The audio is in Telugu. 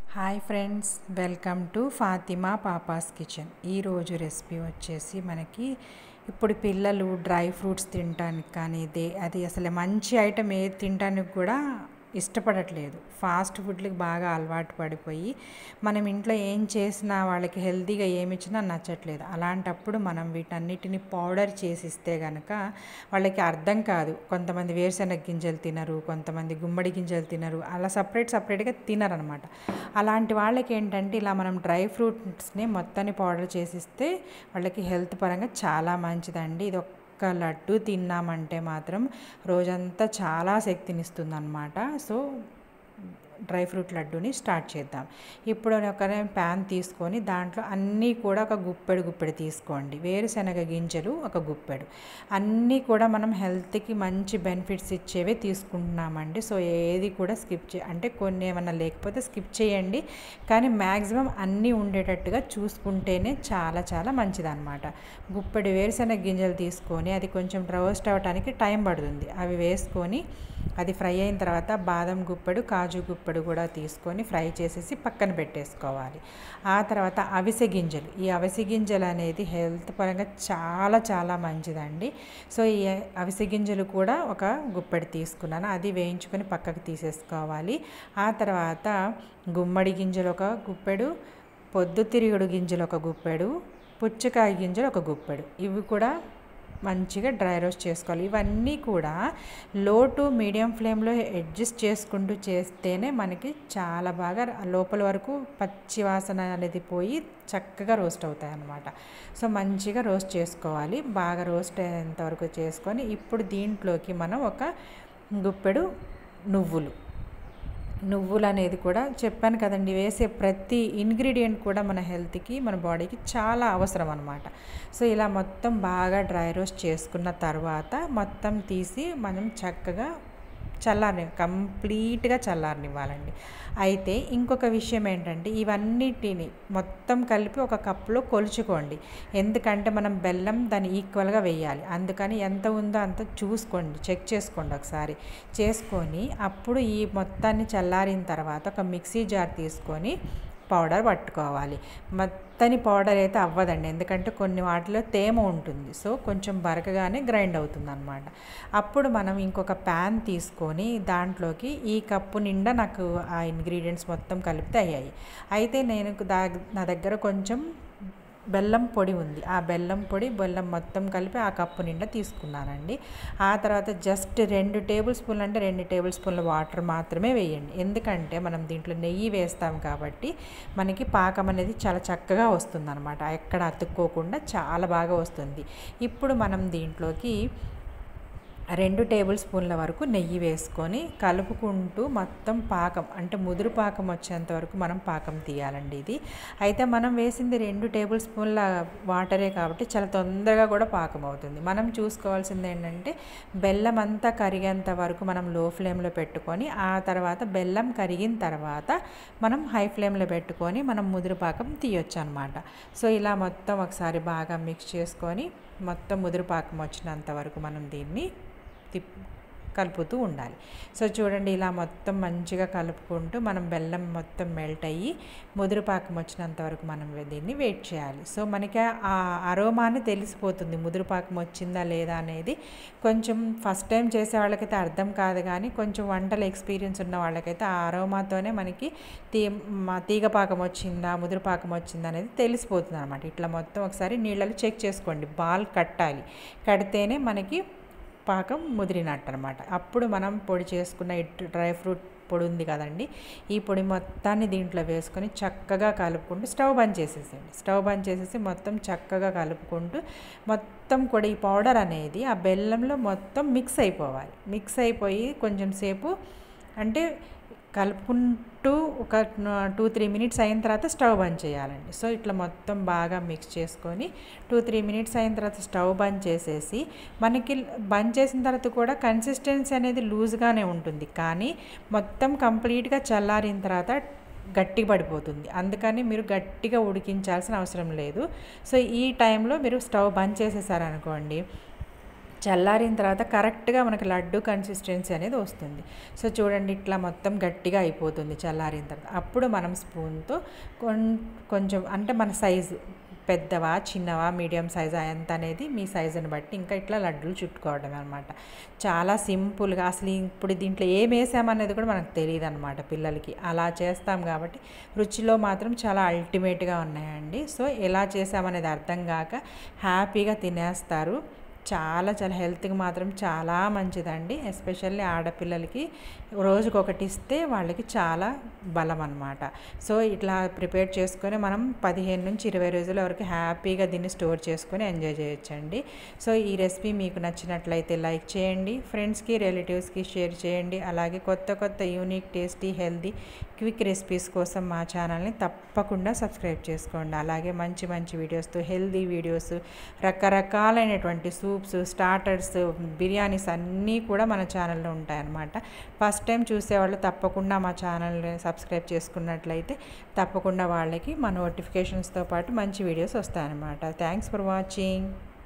Hi friends, welcome to Fatima papa's kitchen. ఈరోజు రెసిపీ వచ్చేసి మనకి ఇప్పుడు పిల్లలు డ్రై ఫ్రూట్స్ తినడానికి కానీ అది అసలు మంచి ఐటెం ఏది తినడానికి కూడా ఇష్టపడట్లేదు. ఫాస్ట్ ఫుడ్లకి బాగా అలవాటు పడిపోయి మనం ఇంట్లో ఏం చేసినా వాళ్ళకి హెల్తీగా ఏమి ఇచ్చినా నచ్చట్లేదు. అలాంటప్పుడు మనం వీటన్నిటిని పౌడర్ చేసి ఇస్తే కనుక వాళ్ళకి అర్థం కాదు. కొంతమంది వేరుశనగ గింజలు తినరు, కొంతమంది గుమ్మడి గింజలు తినరు, అలా సపరేట్గా తినరనమాట. అలాంటి వాళ్ళకి ఏంటంటే ఇలా మనం డ్రై ఫ్రూట్స్ని మొత్తాన్ని పౌడర్ చేసిస్తే వాళ్ళకి హెల్త్ పరంగా చాలా మంచిదండి. ఇది ఒక్క లడ్డు తిన్నామంటే మాత్రం రోజంతా చాలా శక్తినిస్తుందన్నమాట. సో డ్రై ఫ్రూట్ లడ్డూని స్టార్ట్ చేద్దాం. ఇప్పుడు ఒక ప్యాన్ తీసుకొని దాంట్లో అన్నీ కూడా ఒక గుప్పెడు తీసుకోండి. వేరుశనగ గింజలు ఒక గుప్పెడు, అన్నీ కూడా మనం హెల్త్కి మంచి బెనిఫిట్స్ ఇచ్చేవే తీసుకుంటున్నామండి. సో ఏది కూడా అంటే కొన్ని ఏమన్నా లేకపోతే స్కిప్ చేయండి, కానీ మ్యాక్సిమం అన్నీ ఉండేటట్టుగా చూసుకుంటేనే చాలా చాలా మంచిదన్నమాట. గుప్పెడు వేరుశనగ గింజలు తీసుకొని అది కొంచెం రోస్ట్ అవ్వడానికి టైం పడుతుంది. అవి వేసుకొని అది ఫ్రై అయిన తర్వాత బాదం గుప్పెడు, కాజు గుప్పెడు కూడా తీసుకొని ఫ్రై చేసేసి పక్కన పెట్టేసుకోవాలి. ఆ తర్వాత అవిసె గింజలు, ఈ అవిసె గింజలు అనేది హెల్త్ పరంగా చాలా చాలా మంచిదండి. సో ఈ అవిసె గింజలు కూడా ఒక గుప్పెడు తీసుకున్నాను, అది వేయించుకొని పక్కకు తీసేసుకోవాలి. ఆ తర్వాత గుమ్మడి గింజలు ఒక గుప్పెడు, పొద్దుతిరుగుడు గింజలు ఒక గుప్పెడు, పుచ్చకాయ గింజలు ఒక గుప్పెడు, ఇవి కూడా మంచిగా డ్రై రోస్ట్ చేసుకోవాలి. ఇవన్నీ కూడా లో టు మీడియం ఫ్లేమ్లో అడ్జస్ట్ చేసుకుంటూ చేస్తేనే మనకి చాలా బాగా లోపల వరకు పచ్చి వాసన అనేది పోయి చక్కగా రోస్ట్ అవుతాయి అన్నమాట. సో మంచిగా రోస్ట్ చేసుకోవాలి. బాగా రోస్ట్ అయ్యేంత వరకు చేసుకొని ఇప్పుడు దీంట్లోకి మనం ఒక గుప్పెడు నువ్వులు అనేది కూడా చెప్పాను కదండి, వేసే ప్రతి ఇంగ్రీడియంట్ కూడా మన హెల్త్కి మన బాడీకి చాలా అవసరం అనమాట. సో ఇలా మొత్తం బాగా డ్రై రోస్ట్ చేసుకున్న తర్వాత మొత్తం తీసి మనం చక్కగా కంప్లీట్గా చల్లారనివ్వాలండి. అయితే ఇంకొక విషయం ఏంటంటే ఇవన్నిటిని మొత్తం కలిపి ఒక కప్పులో కొలుచుకోండి. ఎందుకంటే మనం బెల్లం దాన్ని ఈక్వల్గా వేయాలి. అందుకని ఎంత ఉందో అంత చూసుకోండి, చెక్ చేసుకోండి ఒకసారి. చేసుకొని అప్పుడు ఈ మొత్తాన్ని చల్లారిన తర్వాత ఒక మిక్సీ జార్ తీసుకొని పౌడర్ పట్టుకోవాలి. మెత్తని పౌడర్ అయితే అవ్వదండి, ఎందుకంటే కొన్ని వాటిలో తేమ ఉంటుంది. సో కొంచెం బరకగానే గ్రైండ్ అవుతుంది అన్నమాట. అప్పుడు మనం ఇంకొక ప్యాన్ తీసుకొని దాంట్లోకి ఈ కప్పు నిండా నాకు ఆ ఇంగ్రీడియంట్స్ మొత్తం కలిపితే అయ్యాయి. అయితే నా దగ్గర కొంచెం బెల్లం పొడి ఉంది. ఆ బెల్లం మొత్తం కలిపి ఆ కప్పు నిండా తీసుకున్నానండి. ఆ తర్వాత జస్ట్ 2 టేబుల్ స్పూన్లు అంటే 2 టేబుల్ స్పూన్ల వాటర్ మాత్రమే వేయండి. ఎందుకంటే మనం దీంట్లో నెయ్యి వేస్తాం కాబట్టి మనకి పాకం అనేది చాలా చక్కగా వస్తుందన్నమాట. ఎక్కడ అతుక్కోకుండా చాలా బాగా వస్తుంది. ఇప్పుడు మనం దీంట్లోకి 2 టేబుల్ స్పూన్ల వరకు నెయ్యి వేసుకొని కలుపుకుంటూ మొత్తం పాకం అంటే ముదురు పాకం వచ్చేంత వరకు మనం పాకం తీయాలండి. ఇది అయితే మనం వేసింది 2 టేబుల్ స్పూన్ల వాటరే కాబట్టి చాలా తొందరగా కూడా పాకం అవుతుంది. మనం చూసుకోవాల్సింది ఏంటంటే బెల్లం అంతా కరిగేంత వరకు మనం లో ఫ్లేమ్లో పెట్టుకొని ఆ తర్వాత బెల్లం కరిగిన తర్వాత మనం హై ఫ్లేమ్లో పెట్టుకొని మనం ముదురు పాకం తీయొచ్చు అనమాట. సో ఇలా మొత్తం ఒకసారి బాగా మిక్స్ చేసుకొని మొత్తం ముదురు పాకం వచ్చినంత వరకు మనం దీన్ని కలుపుతూ ఉండాలి. సో చూడండి, ఇలా మొత్తం మంచిగా కలుపుకుంటూ మనం బెల్లం మొత్తం మెల్ట్ అయ్యి ముదురు పాకం వచ్చినంత వరకు మనం దీన్ని వెయిట్ చేయాలి. సో మనకి ఆ అరోమాని తెలిసిపోతుంది, ముదురు పాకం వచ్చిందా లేదా అనేది. కొంచెం ఫస్ట్ టైం చేసే వాళ్ళకైతే అర్థం కాదు, కానీ కొంచెం వంటల ఎక్స్పీరియన్స్ ఉన్న వాళ్ళకైతే ఆ అరోమాతోనే మనకి తీగ పాకం వచ్చిందా ముదురు పాకం వచ్చిందా అనేది తెలిసిపోతుంది అనమాట. ఇట్లా మొత్తం ఒకసారి నీళ్ళలో చెక్ చేసుకోండి, బాల్ కట్టాలి, కడితేనే మనకి పాకం ముదిరినట్టు అనమాట. అప్పుడు మనం పొడి చేసుకున్న డ్రై ఫ్రూట్ పొడి ఉంది కదండి, ఈ పొడి మొత్తాన్ని దీంట్లో వేసుకొని చక్కగా కలుపుకుంటూ స్టవ్ బంద్ చేసేసి మొత్తం చక్కగా కలుపుకుంటూ మొత్తం కూడా ఈ పౌడర్ అనేది ఆ బెల్లంలో మొత్తం మిక్స్ అయిపోయి కొంచెం సేపు అంటే కలుపుకుంటూ ఒక 2-3 మినిట్స్ అయిన తర్వాత స్టవ్ బంద్ చేయాలండి. సో ఇట్లా మొత్తం బాగా మిక్స్ చేసుకొని 2-3 మినిట్స్ అయిన తర్వాత స్టవ్ బంద్ చేసేసి మనకి బంద్ చేసిన తర్వాత కూడా కన్సిస్టెన్సీ అనేది లూజ్గానే ఉంటుంది, కానీ మొత్తం కంప్లీట్గా చల్లారిన తర్వాత గట్టిగా పడిపోతుంది. అందుకని మీరు గట్టిగా ఉడికించాల్సిన అవసరం లేదు. సో ఈ టైంలో మీరు స్టవ్ బంద్ చేసేసారనుకోండి, చల్లారిన తర్వాత కరెక్ట్గా మనకి లడ్డు కన్సిస్టెన్సీ అనేది వస్తుంది. సో చూడండి ఇట్లా మొత్తం గట్టిగా అయిపోతుంది చల్లారిన తర్వాత. అప్పుడు మనం స్పూన్తో కొంచెం అంటే మన సైజు పెద్దవా చిన్నవా మీడియం సైజా ఎంత అనేది మీ సైజుని బట్టి ఇంకా ఇట్లా లడ్డూలు చుట్టుకోవడం అనమాట. చాలా సింపుల్గా, అసలు ఇప్పుడు దీంట్లో ఏం వేసామనేది కూడా మనకు తెలియదు అనమాట పిల్లలకి. అలా చేస్తాం కాబట్టి రుచిలో మాత్రం చాలా అల్టిమేట్గా ఉన్నాయండి. సో ఎలా చేసామనేది అర్థం కాక హ్యాపీగా తినేస్తారు. చాలా చాలా హెల్త్కి మాత్రం చాలా మంచిదండి. ఎస్పెషల్లీ ఆడపిల్లలకి రోజుకొకటి ఇస్తే వాళ్ళకి చాలా బలం అన్నమాట. సో ఇట్లా ప్రిపేర్ చేసుకొని మనం 15 నుంచి 20 రోజుల వరకు హ్యాపీగా దీన్ని స్టోర్ చేసుకొని ఎంజాయ్ చేయొచ్చండి. సో ఈ రెసిపీ మీకు నచ్చినట్లయితే లైక్ చేయండి, ఫ్రెండ్స్కి రిలేటివ్స్కి షేర్ చేయండి. అలాగే కొత్త కొత్త unique tasty healthy quick recipes కోసం మా ఛానల్ని తప్పకుండా సబ్స్క్రైబ్ చేసుకోండి. అలాగే మంచి మంచి వీడియోస్తో హెల్తీ వీడియోస్, రకరకాలైనటువంటి సూప్స్, స్టార్టర్స్, బిర్యానీస్ అన్నీ కూడా మన ఛానల్లో ఉంటాయన్నమాట. ఫస్ట్ టైం చూసేవాళ్ళు తప్పకుండా మా ఛానల్ని సబ్స్క్రైబ్ చేసుకున్నట్లయితే తప్పకుండా వాళ్ళకి మా నోటిఫికేషన్స్తో పాటు మంచి వీడియోస్ వస్తాయన్నమాట. Thanks for watching.